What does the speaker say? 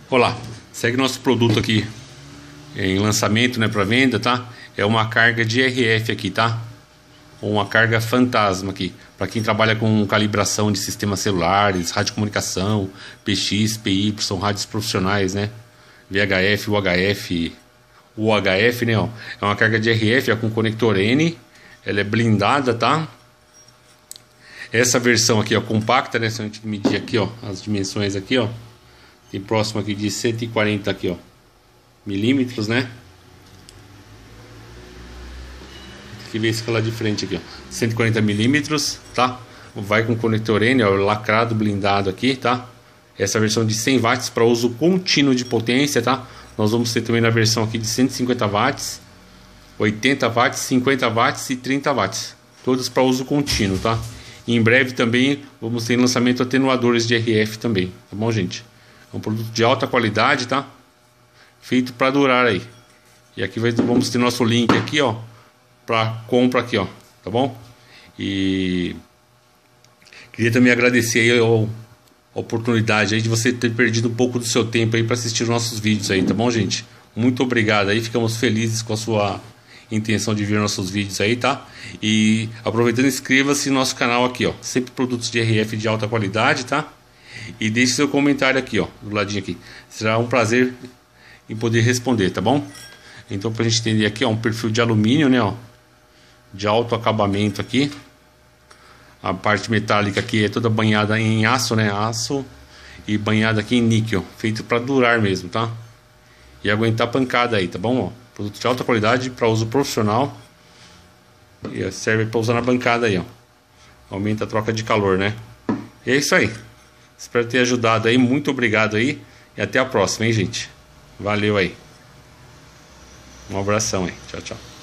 Olá, segue nosso produto aqui em lançamento, né, para venda, tá? É uma carga de RF aqui, tá? Ou uma carga fantasma aqui, para quem trabalha com calibração de sistemas celulares, radiocomunicação, PX, PY, rádios profissionais, né? VHF, UHF, né? Ó. É uma carga de RF, é com conector N, ela é blindada, tá? Essa versão aqui, ó, compacta, né? Se a gente medir aqui, ó, as dimensões aqui, ó, tem próximo aqui de 140 aqui, ó, milímetros, né? Tem que ver a escala de frente aqui, ó, 140 milímetros, tá? Vai com conector N, ó, lacrado, blindado aqui, tá? Essa versão de 100 watts para uso contínuo de potência, tá? Nós vamos ter também na versão aqui de 150 watts, 80 watts, 50 watts e 30 watts, todas para uso contínuo, tá? E em breve também vamos ter lançamento atenuadores de RF também, tá bom, gente? É um produto de alta qualidade, tá? Feito para durar aí. E aqui vamos ter nosso link aqui, ó, para compra aqui, ó, tá bom? E queria também agradecer aí a oportunidade aí de você ter perdido um pouco do seu tempo aí para assistir os nossos vídeos aí, tá bom, gente? Muito obrigado aí, ficamos felizes com a sua intenção de ver nossos vídeos aí, tá? E aproveitando, inscreva-se no nosso canal aqui, ó, sempre produtos de RF de alta qualidade, tá? E deixe seu comentário aqui, ó, do ladinho aqui. Será um prazer em poder responder, tá bom? Então, pra gente entender aqui, ó, um perfil de alumínio, né, ó, de alto acabamento aqui. A parte metálica aqui é toda banhada em aço, né, aço, e banhada aqui em níquel, feito para durar mesmo, tá? E aguentar pancada aí, tá bom? Ó, produto de alta qualidade para uso profissional. E serve para usar na bancada aí, ó. Aumenta a troca de calor, né? E é isso aí. Espero ter ajudado aí. Muito obrigado aí. E até a próxima, hein, gente? Valeu aí. Um abração aí. Tchau, tchau.